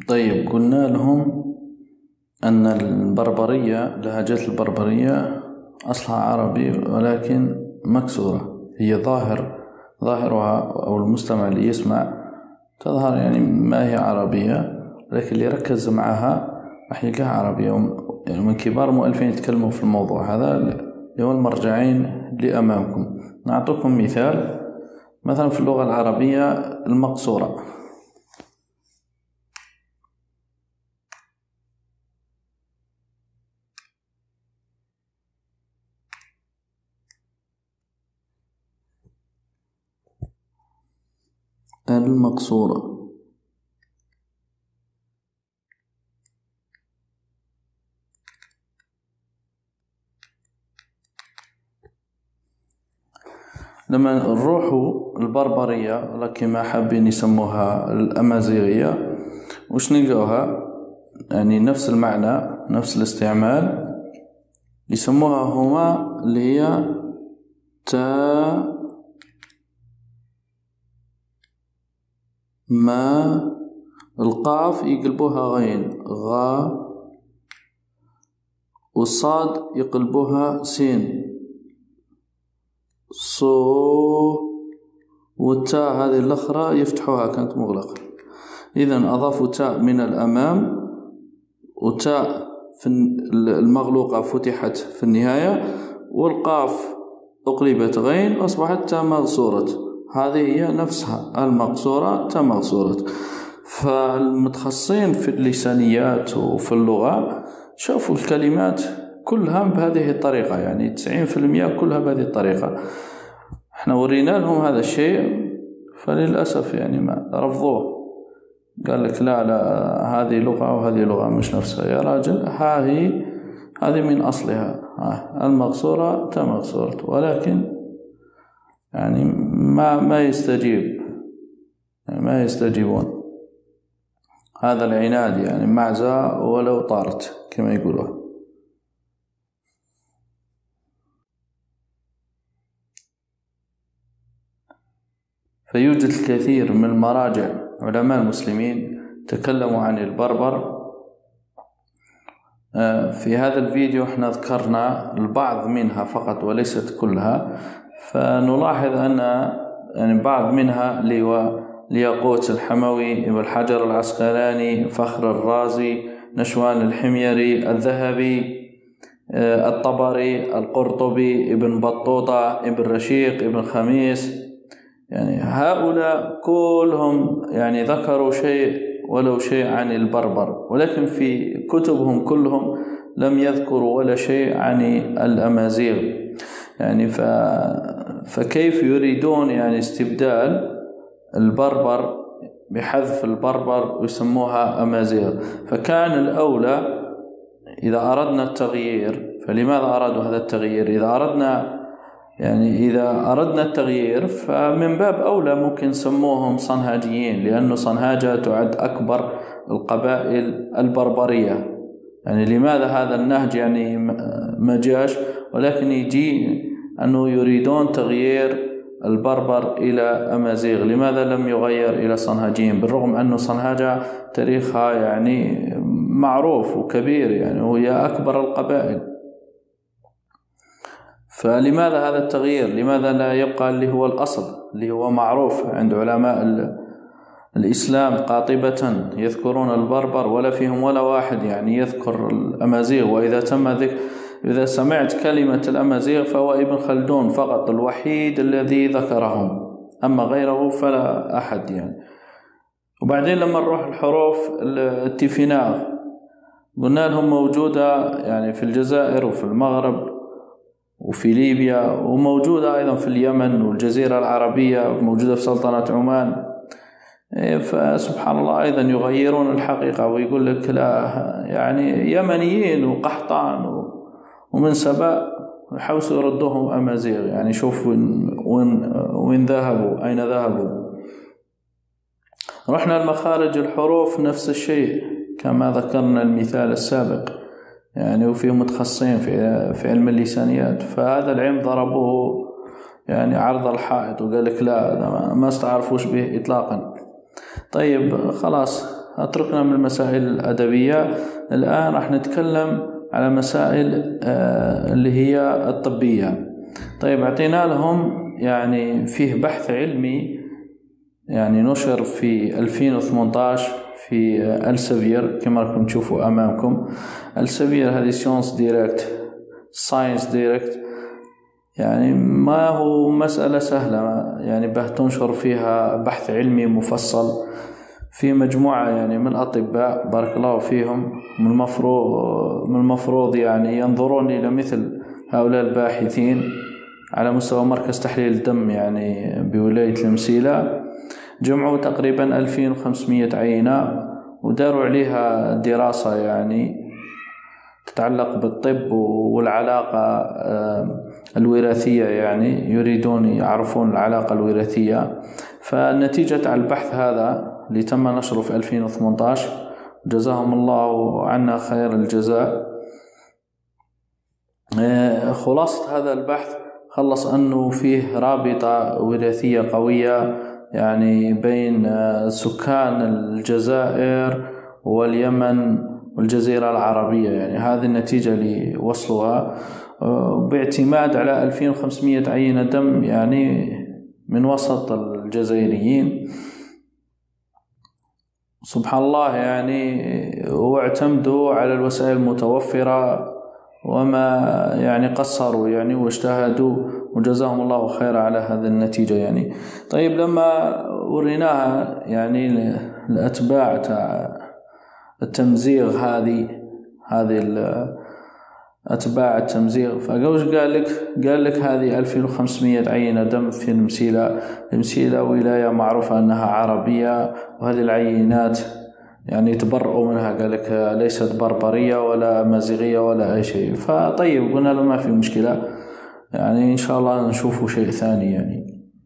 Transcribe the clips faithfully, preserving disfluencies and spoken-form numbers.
طيب قلنا لهم أن البربرية، لهجات البربرية أصلها عربي ولكن مكسورة، هي ظاهر ظاهرها أو المستمع اللي يسمع تظهر يعني ما هي عربية، لكن اللي يركز معها راح يلقاها عربية. يعني من كبار المؤلفين يتكلموا في الموضوع هذا اللي هو المرجعين اللي أمامكم. نعطيكم مثال، مثلا في اللغة العربية المقصورة، المقصورة لما نروحوا البربرية كما حابين يسموها الأمازيغية، وش نلقوها؟ يعني نفس المعنى نفس الاستعمال، يسموها هما اللي هي تا ما، القاف يقلبوها غين غا، والصاد يقلبوها سين صو، والتاء هذه الأخرى يفتحوها كانت مغلقة. إذن أضافوا تاء من الأمام وتاء في المغلوقة فتحت في النهاية، والقاف أقلبت غين أصبحت تاء مغصورة، هذه هي نفسها المقصورة تاء مغصورة. فالمتخصصين في اللسانيات وفي اللغة شافوا الكلمات كلها بهذه الطريقة، يعني تسعين في المئة كلها بهذه الطريقة. احنا ورينا لهم هذا الشيء فللأسف يعني ما رفضوه، قال لك لا لا هذه لغة وهذه لغة مش نفسها. يا راجل ها هي هذه من أصلها المقصورة تاء مغصورة، ولكن يعني ما ما يستجيب، يعني ما يستجيبون. هذا العناد يعني معزة ولو طارت كما يقولون. فيوجد الكثير من المراجع علماء المسلمين تكلموا عن البربر. في هذا الفيديو احنا ذكرنا البعض منها فقط وليست كلها، فنلاحظ أن يعني بعض منها لياقوت الحموي، ابن حجر العسقلاني، فخر الرازي، نشوان الحميري، الذهبي، الطبري، القرطبي، ابن بطوطة، ابن رشيق، ابن خميس، يعني هؤلاء كلهم يعني ذكروا شيء ولو شيء عن البربر، ولكن في كتبهم كلهم لم يذكروا ولا شيء عن الأمازيغ. يعني ف... فكيف يريدون يعني استبدال البربر بحذف البربر ويسموها أمازيغ؟ فكان الأولى إذا أردنا التغيير، فلماذا أرادوا هذا التغيير؟ إذا أردنا يعني إذا أردنا التغيير فمن باب أولى ممكن سموهم صنهاجيين، لأن صنهاجة تعد أكبر القبائل البربرية. يعني لماذا هذا النهج يعني ما جاش، ولكن يجي أنه يريدون تغيير البربر إلى أمازيغ، لماذا لم يغير إلى صنهاجيين؟ بالرغم أنه صنهاجة تاريخها يعني معروف وكبير، يعني وهي أكبر القبائل. فلماذا هذا التغيير؟ لماذا لا يبقى اللي هو الأصل اللي هو معروف عند علماء الإسلام قاطبة يذكرون البربر، ولا فيهم ولا واحد يعني يذكر الأمازيغ؟ وإذا تم ذكر، إذا سمعت كلمة الأمازيغ فهو ابن خلدون فقط الوحيد الذي ذكرهم، أما غيره فلا أحد يعني. وبعدين لما نروح الحروف التيفيناغ قلنا لهم موجودة يعني في الجزائر وفي المغرب وفي ليبيا، وموجودة أيضا في اليمن والجزيرة العربية، موجودة في سلطنة عمان. فسبحان الله أيضا يغيرون الحقيقة ويقول لك لا يعني يمنيين وقحطان ومن سبأ يحاولوا يردوهم أمازيغ. يعني شوف وين وين وين ذهبوا، أين ذهبوا. رحنا المخارج الحروف نفس الشيء كما ذكرنا المثال السابق، يعني وفيه متخصصين في في علم اللسانيات، فهذا العلم ضربوه يعني عرض الحائط وقال لك لا ما استعرفوش به إطلاقا. طيب خلاص أتركنا من المسائل الأدبية. الآن راح نتكلم على مسائل اللي هي الطبية. طيب اعطينا لهم يعني فيه بحث علمي يعني نشر في ألفين وثمانية عشر في السفير كما راكم تشوفوا أمامكم. السفير هذه ساينس دايركت ساينس دايركت يعني ما هو مسألة سهلة يعني به تنشر فيها بحث علمي مفصل في مجموعة يعني من الأطباء بارك الله فيهم. من المفروض من المفروض يعني ينظرون إلى مثل هؤلاء الباحثين على مستوى مركز تحليل الدم يعني بولاية المسيلة. جمعوا تقريبا ألفين وخمسمائة عينة وداروا عليها دراسة يعني تتعلق بالطب والعلاقة الوراثية، يعني يريدون يعرفون العلاقة الوراثية. فالنتيجة على البحث هذا اللي تم نشره في ألفين وثمانية عشر جزاهم الله عنا خير الجزاء، خلاصة هذا البحث خلص أنه فيه رابطة وراثية قوية يعني بين سكان الجزائر واليمن والجزيرة العربية. يعني هذه النتيجة اللي وصلوها باعتماد على ألفين وخمسمائة عينة دم يعني من وسط الجزائريين. سبحان الله يعني واعتمدوا على الوسائل المتوفرة وما يعني قصروا يعني واجتهدوا وجزاهم الله خيرا على هذه النتيجة يعني. طيب لما وريناها يعني الأتباع تاع التمزيغ هذه هذه أتباع التمزيغ فقوش قال لك قال لك هذه ألفين وخمسمائة عينة دم في المسيلة. المسيلة ولاية معروفة أنها عربية وهذه العينات يعني تبرؤوا منها، قال لك ليست بربرية ولا مازيغية ولا أي شيء. فطيب قلنا له ما في مشكلة يعني إن شاء الله نشوفوا شيء ثاني يعني.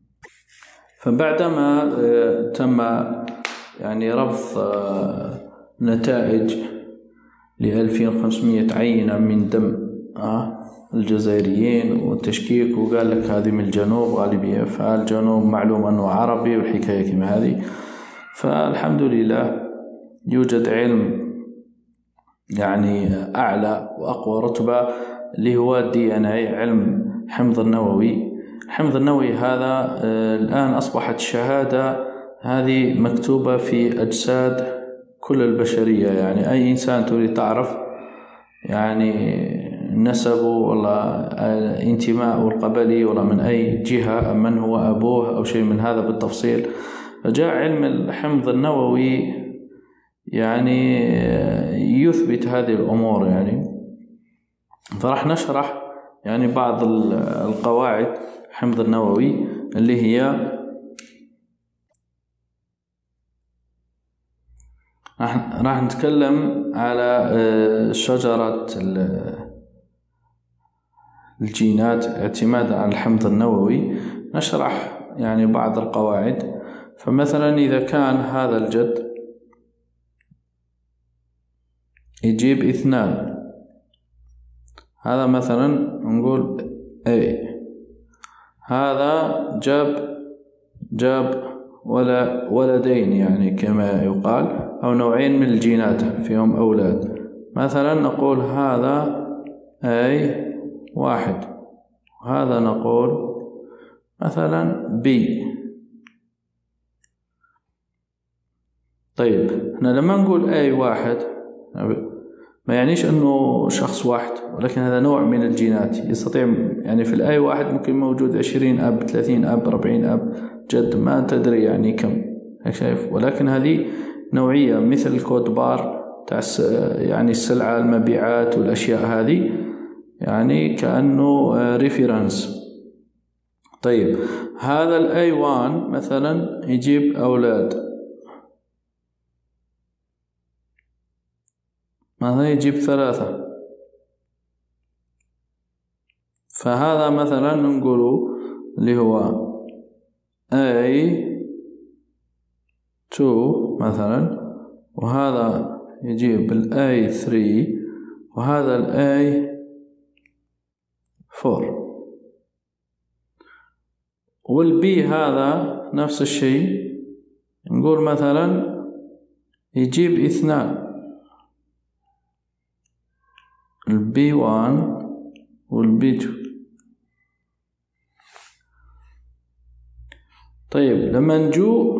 فبعدما تم يعني رفض نتائج لألفين وخمسمائة عينة من دم الجزائريين والتشكيك وقال لك هذه من الجنوب غالبية، فالجنوب معلوم أنه عربي والحكاية كما هذه. فالحمد لله يوجد علم يعني أعلى وأقوى رتبة اللي هو الدي إن إيه، علم حمض النووي. حمض النووي هذا الآن أصبحت الشهادة هذه مكتوبة في أجساد كل البشرية. يعني أي إنسان تريد تعرف يعني نسبه ولا انتماء القبلي ولا من أي جهة من هو أبوه أو شيء من هذا بالتفصيل، فجاء علم الحمض النووي يعني يثبت هذه الأمور يعني. فراح نشرح يعني بعض القواعد حمض النووي اللي هي راح نتكلم على شجرة الجينات اعتمادا على الحمض النووي. نشرح يعني بعض القواعد. فمثلا إذا كان هذا الجد يجيب اثنان، هذا مثلا نقول A، هذا جاب جاب ولا ولدين يعني كما يقال أو نوعين من الجينات فيهم أولاد. مثلا نقول هذا A واحد وهذا نقول مثلا B. طيب احنا لما نقول A واحد ما يعنيش أنه شخص واحد، ولكن هذا نوع من الجينات يستطيع يعني في الآي واحد ممكن موجود عشرين أب ثلاثين أب أربعين أب جد ما تدري يعني كم هيك شايف. ولكن هذه نوعية مثل الكود بار تاع يعني السلعة المبيعات والأشياء هذه يعني كأنه ريفيرنس. طيب هذا الآي واحد مثلا يجيب أولاد، مثلا يجيب ثلاثة، فهذا مثلا نقوله اللي هو إيه اثنين مثلا، وهذا يجيب ال إيه ثلاثة وهذا ال إيه أربعة، والبي هذا نفس الشيء نقول مثلا يجيب اثنان، البي وان والبي تو. طيب لما نجو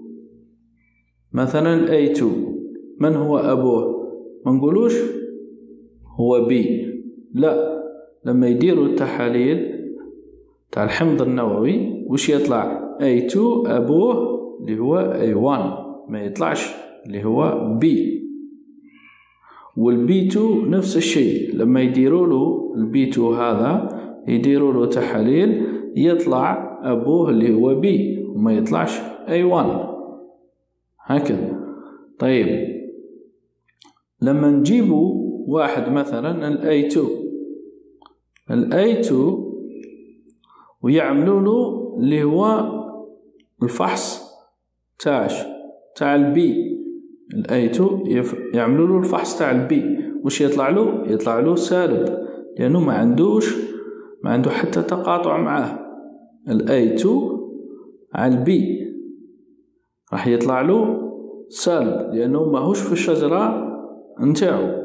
مثلا الاي تو، من هو أبوه؟ ما نقولوش هو بي، لا، لما يديروا التحاليل تاع الحمض النووي وش يطلع؟ اي تو أبوه اللي هو اي وان، ما يطلعش اللي هو بي. والبي تو نفس الشيء، لما يديروا له البي تو هذا يديروا له تحاليل يطلع أبوه اللي هو بي وما يطلعش اي وان، هكذا. طيب لما نجيبوا واحد مثلا الاي تو، الاي تو ويعملوا له اللي هو الفحص تاعش تاع البي، الاي تو يعملوا له الفحص تاع البي، وش يطلع له؟ يطلع له سالب، لانه ما عندوش ما عنده حتى تقاطع معاه. الاي تو على البي راح يطلع له سالب، لانه ماهوش في الشجرة نتاعو.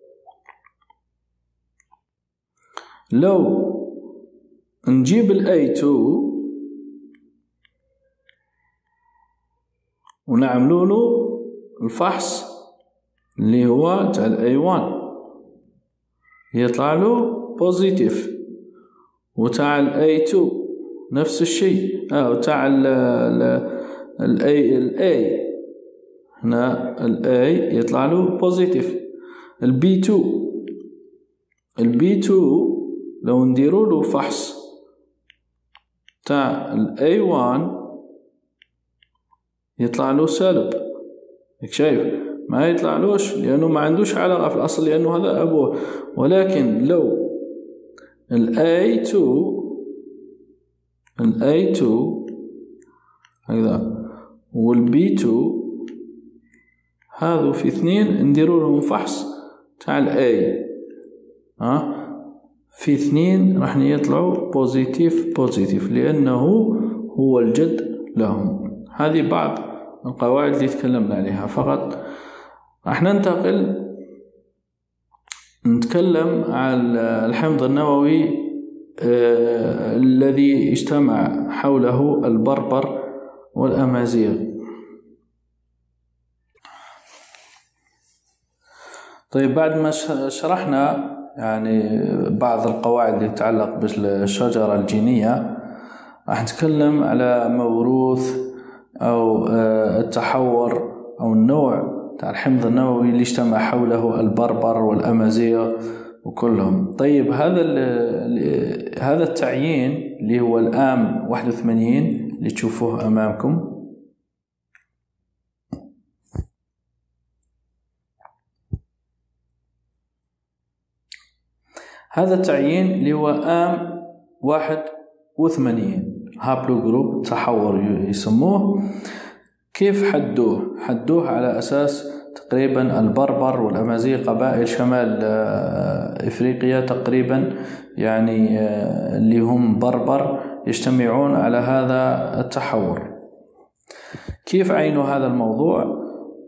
لو نجيب الاي تو ونعملوا له الفحص اللي هو تاع الاي وان يطلع له بوزيتيف، وتاع الاي تو نفس الشيء، اه وتاع الاي الاي هنا الاي يطلع له بوزيتيف. البي تو البي تو لو نديروا له فحص تاع الاي وان يطلع له سالب، شايف؟ ما يطلعلوش لانه ما عندوش علاقة في الاصل، لانه هذا ابوه. ولكن لو الاي تو الاي تو هكذا والبي تو هذو في اثنين نديروا لهم فحص تاع الاي، ها في اثنين راح يطلعوا بوزيتيف بوزيتيف، لانه هو الجد لهم. هذه بعض القواعد اللي تكلمنا عليها. فقط راح ننتقل نتكلم عن الحمض النووي آه الذي اجتمع حوله البربر والأمازيغ. طيب بعد ما شرحنا يعني بعض القواعد اللي تتعلق بالشجرة الجينية، راح نتكلم على موروث أو التحور أو النوع تاع الحمض النووي اللي اجتمع حوله البربر والأمازيغ وكلهم. طيب هذا هذا التعيين اللي هو الآم واحد وثمانين اللي تشوفوه أمامكم، هذا التعيين اللي هو آم واحد وثمانين هابلو جروب تحور يسموه. كيف حدوه؟ حدوه على أساس تقريبا البربر والأمازيغ قبائل شمال إفريقيا تقريبا، يعني اللي هم بربر يجتمعون على هذا التحور. كيف عينوا هذا الموضوع؟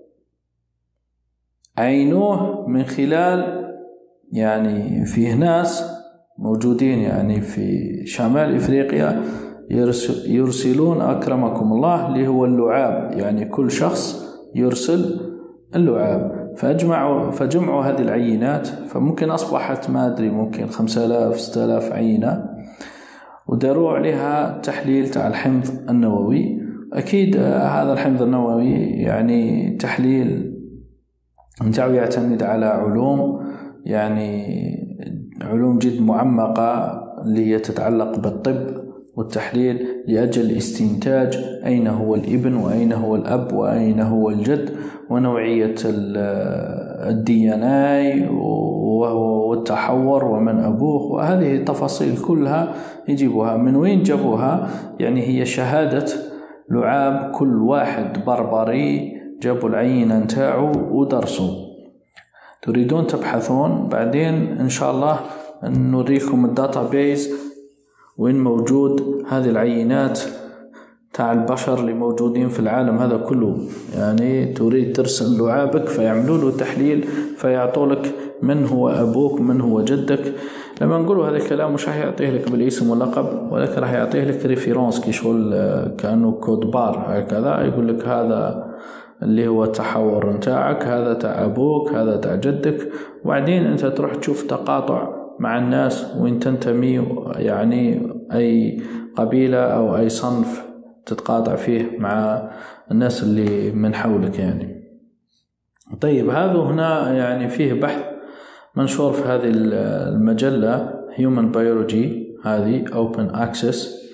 عينوه من خلال يعني فيه ناس موجودين يعني في شمال إفريقيا يرسلون أكرمكم الله اللي هو اللعاب، يعني كل شخص يرسل اللعاب. فأجمعوا فجمعوا هذه العينات، فممكن أصبحت ما أدري ممكن خمسة آلاف ستة آلاف عينة، وداروا عليها تحليل تاع الحمض النووي. أكيد هذا الحمض النووي يعني تحليل نتاعو يعتمد على علوم يعني علوم جد معمقة اللي هي تتعلق بالطب والتحليل لأجل استنتاج أين هو الابن وأين هو الأب وأين هو الجد ونوعية الدي ان اي والتحور ومن أبوه، وهذه التفاصيل كلها يجيبوها. من وين جابوها؟ يعني هي شهادة لعاب كل واحد بربري، جابوا العينة نتاعو ودرسوا. تريدون تبحثون بعدين إن شاء الله نوريكم الداتابيز وين موجود هذه العينات تاع البشر اللي موجودين في العالم هذا كله. يعني تريد ترسل لعابك فيعملوا له تحليل فيعطوا لك من هو أبوك من هو جدك. لما نقولوا هذا الكلام مش راح يعطيه لك بالاسم واللقب، ولكن راح يعطيه لك ريفيرونس كي شغل كأنه كود بار هكذا، يقول لك هذا اللي هو التحور نتاعك، هذا تاع أبوك، هذا تاع جدك. وبعدين أنت تروح تشوف تقاطع مع الناس وين تنتمي، يعني أي قبيلة أو أي صنف تتقاطع فيه مع الناس اللي من حولك يعني. طيب هذا هنا يعني فيه بحث منشور في هذه المجلة Human Biology هذه Open Access،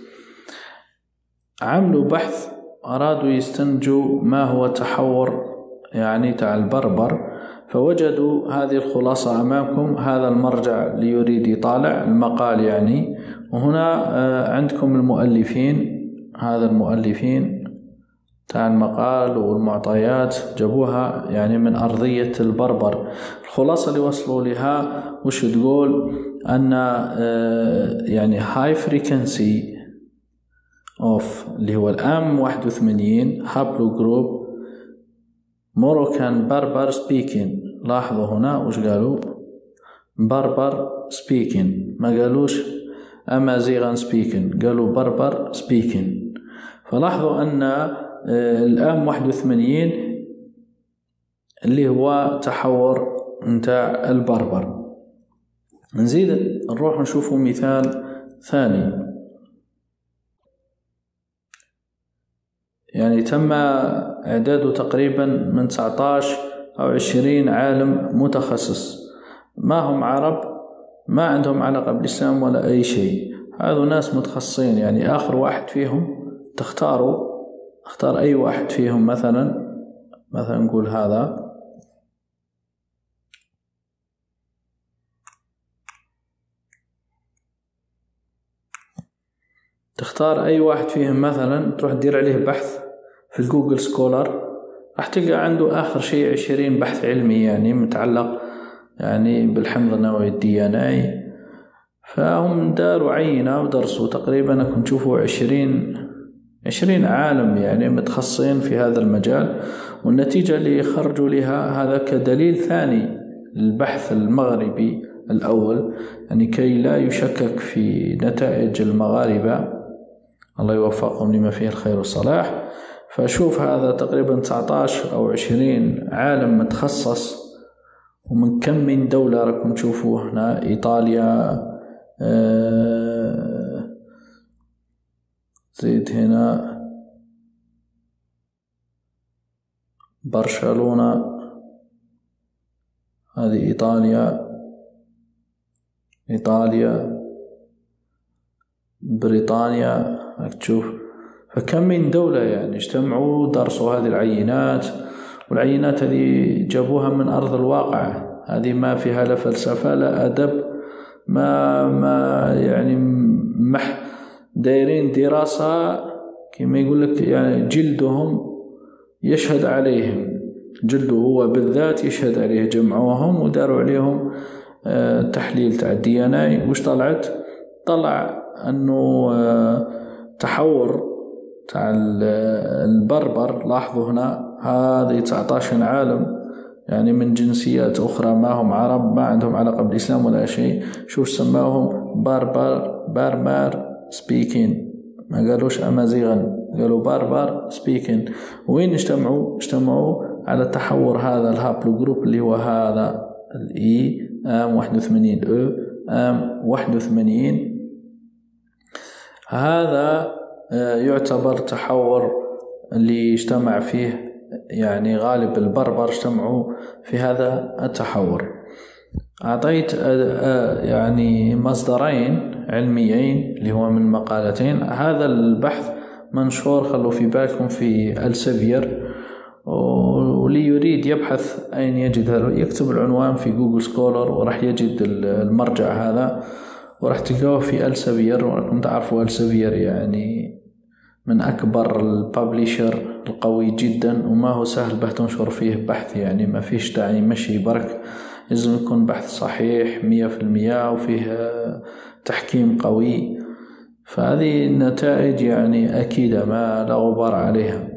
عملوا بحث أرادوا يستنتجوا ما هو تحور يعني تاع البربر، فوجدوا هذه الخلاصة أمامكم. هذا المرجع اللي يريد يطالع المقال يعني، وهنا عندكم المؤلفين، هذا المؤلفين تاع المقال والمعطيات جابوها يعني من أرضية البربر. الخلاصة اللي وصلوا لها وش تقول؟ أن يعني high frequency of اللي هو الأم واحد وثمانين هابلو جروب موروكان بربر سبيكين. لاحظوا هنا وش قالوا؟ بربر سبيكين، ما قالوش أمازيغان سبيكين، قالوا بربر سبيكين. فلاحظوا أن الأم واحد وثمانين اللي هو تحور نتاع البربر. نزيد نروح نشوفوا مثال ثاني. يعني تم إعداده تقريبا من تسعتاشر أو عشرين عالم متخصص، ما هم عرب، ما عندهم علاقة بالإسلام ولا أي شيء. هذو ناس متخصصين. يعني آخر واحد فيهم تختاروا، اختار أي واحد فيهم، مثلا مثلا نقول هذا، تختار أي واحد فيهم مثلا، تروح تدير عليه بحث في الجوجل سكولر، راح تلقى عنده آخر شيء عشرين بحث علمي يعني متعلق يعني بالحمض النووي الدي ان اي. فهم داروا عينة ودرسوا تقريبا كنت تشوفوا عشرين عشرين عالم يعني متخصصين في هذا المجال، والنتيجة اللي خرجوا لها هذا كدليل ثاني للبحث المغربي الأول، يعني كي لا يشكك في نتائج المغاربة، الله يوفقهم لما فيه الخير والصلاح. فشوف هذا تقريبا تسعتاشر أو عشرين عالم متخصص، ومن كم من دولة راكم تشوفوا هنا، إيطاليا، آه زيد هنا برشلونة، هذه إيطاليا، إيطاليا، بريطانيا، تشوف. فكم من دولة يعني اجتمعوا درسوا هذه العينات، والعينات هذه جابوها من أرض الواقع. هذه ما فيها لا فلسفة لا أدب، ما ما يعني مح دايرين دراسة كما يقول لك، يعني جلدهم يشهد عليهم، جلده هو بالذات يشهد عليه. جمعوهم وداروا عليهم آه تحليل تاع الدي ان اي. وش طلعت؟ طلع انه آه تحور تاع البربر. لاحظوا هنا هذه تسعتاشر عالم يعني من جنسيات أخرى، ما هم عرب، ما عندهم علاقة بالإسلام ولا شيء. شوف سماهم بربر بربر سبيكين، ما قالوش أمازيغا، قالوا بربر سبيكين. وين اجتمعوا؟ اجتمعوا على تحور هذا الهابلو جروب اللي هو هذا الإي أم واحد وثمانين أو أم واحد وثمانين. هذا يعتبر تحور اللي اجتمع فيه يعني غالب البربر اجتمعوا في هذا التحور. أعطيت يعني مصدرين علميين اللي هو من مقالتين. هذا البحث منشور، خلوا في بالكم، في ألسيفير، واللي يريد يبحث أين يجد هذا يكتب العنوان في جوجل سكولر وراح يجد المرجع هذا، وراح تلقوه في ألسيفير. وراكم تعرفوا ألسيفير يعني من أكبر البابليشر القوي جدا، وما هو سهل به تنشر فيه بحث، يعني ما فيش داعي مشي برك، لازم يكون بحث صحيح مية في المية وفيه تحكيم قوي. فهذه النتائج يعني أكيدة ما لا غبار عليها.